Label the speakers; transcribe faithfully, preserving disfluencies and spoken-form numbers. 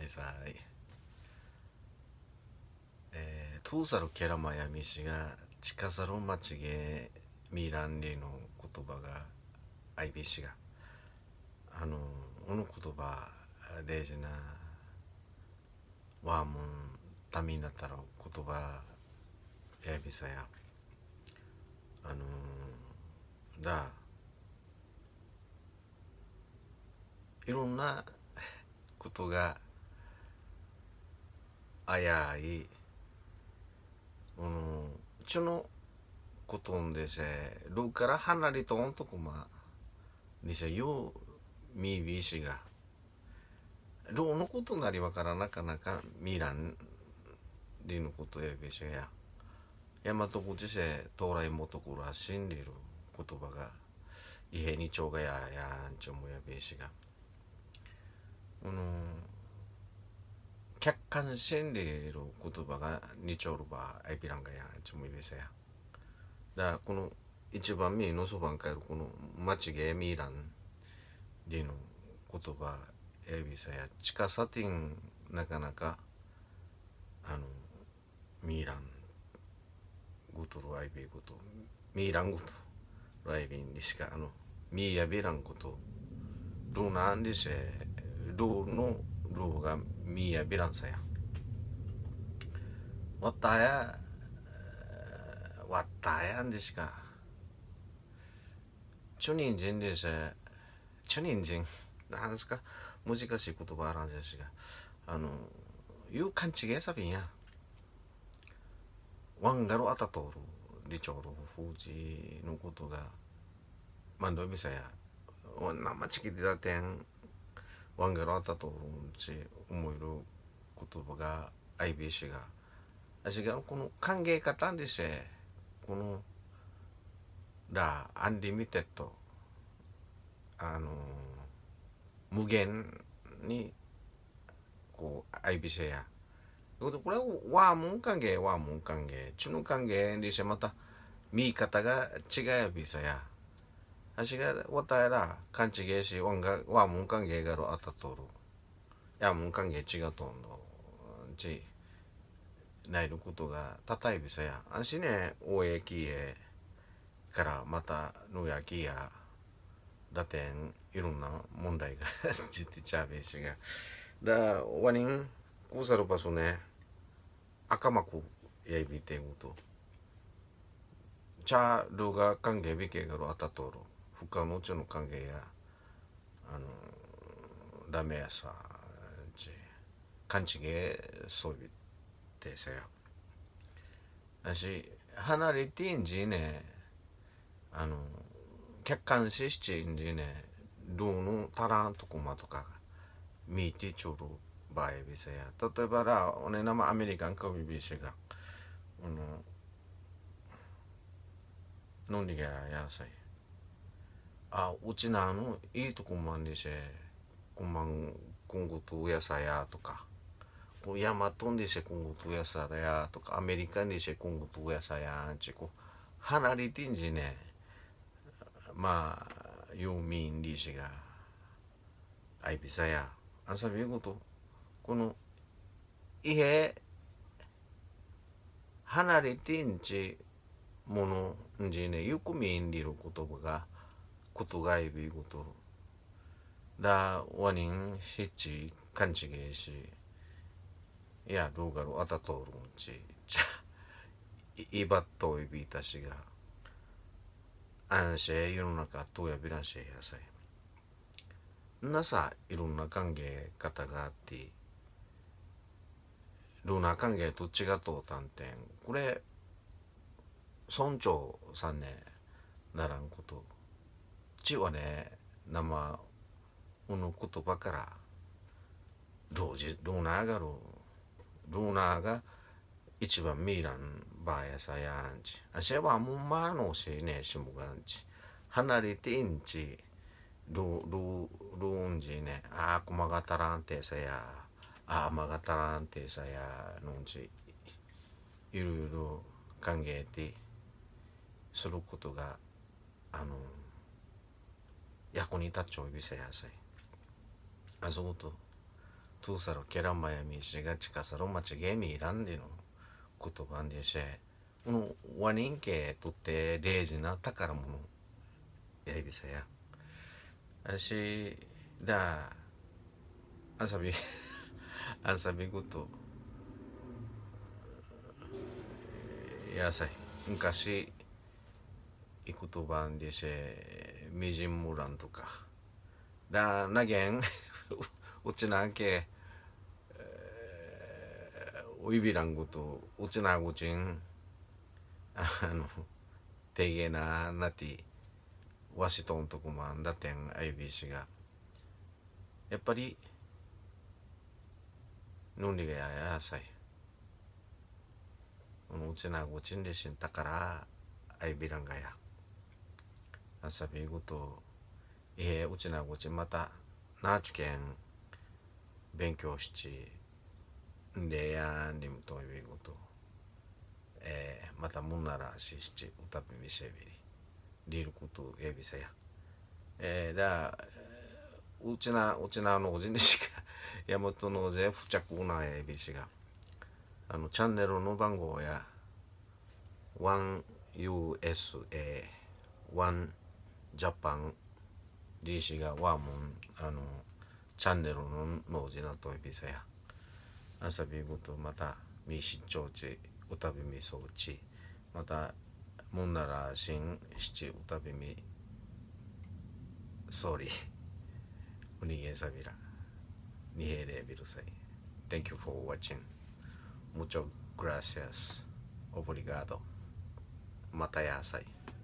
Speaker 1: びさい。えー、トーサルケラマヤミシが近さろまちげミランリの言葉がアイビシがあのこの言葉大事なワームンタミナタロ言葉やびさやあのだいろんなことがあやいあのちゅのことんでせろから離れとんとこまでせよみびしがろのことなりわからなかなかミランでのことやべしや大和語じせ到来もところは信じる言葉が異変にちょうがややんちょもやべしがこの客観信じる言葉がにちょるばアイピランがやんちょもやべせやだこの一番目のそばんかえるこの間違いミランでの言葉エビさや近さてんなかなかあのミランゴトロアイビーゴトミランゴトライビンにしかあのミーヤビランゴトロナンでせロのロがミーヤビランさやわったやわったやんでしかチュニンジンでせチュニンジンなんですか難しい言葉あらんですがあのいう勘違いさびんやワンガロアタトールリチョールフージのことがマンドビサや生チキでだてんワンガロアタトールんち思える言葉がアイビーシが私がこの考え方でせこのラアンリミテッドあの無限にこうアイビシェやこれはワーモン関係ワーモン関係チュの関係でしてまた見方が違うビサや私がわたやら勘違いしワンがワーモン関係があったとるやもん関係違うとんのちないることがたたいびさやあんしね大江きえからまたのやきやだてんいろんな問題が出てちゃうべしがだわにんこうさるばそね赤幕やいびてんごとチャールが関係びけがろあたとる不可のちの関係やあのダメやさち勘違いそうびてさやあし離れてんじねあの客観視してんじねどうのたらんとこまとか見てちょる場合びさや例えばらおねなまアメリカンかびびしがのんりがやさいあうちなのいいとこまんでしこんばん今後とやさやとかこう山飛んでし今後とやさやとかアメリカンでし今後とやさやんちこう離れてんじねまあユーミンリシがアイビサやあんさびごとこの家離れてんちものんじねよく見んりる言葉がことがいびごとだわにんしち勘違いしいやどうがろあたとおるんちじゃいばっといびいたしが安心世の中とやびらんしやさいなさいろんな考え方があってルナ関係と違っとうたんてんこれ村長さんねならんことちはね生この言葉からロージローナーがろローナーが一番ミーランバーやさやんちあしはもうまのしねしもがんち離れてんちロロローンジねああこまがたらんてさやああまがたらんてさやのんちいろいろ考えてすることがあの役に立っちゃうびさやさいあそうと tu saro kera mayami shiga chika saro machi gemi irandi no kutuban de she uno wanin ke tutte reji na takara mono ya bisa ya ashi da asabi asabi kutoやさい昔行くとばんでしみじんむらんとかだなげんうちなけおいびらんごとうちなごちんあのてげななてわしとんとこまんだてんあいびしがやっぱりのんりがややさいうちなごちんでしんたからあいびらんがやあさびごとえうちなごちんまたなあちゅけん勉強しちんでやんりむといびごとえー、またもんならししちうたびみせびりりることえびさやえー、だうちなうちなのおじんでしかやもとのぜふちゃくなえびしがあのチャンネルの番号や ワンユーエスエー ワンジャパン D 氏がワーモンあのチャンネルのの字なといびさやあさびごとまたみしちょうちうたびみそうちまたもんならしんしちうたびみソーリーおにげさびらにへでびるさい Thank you for watching mucho gracias obrigado またやさい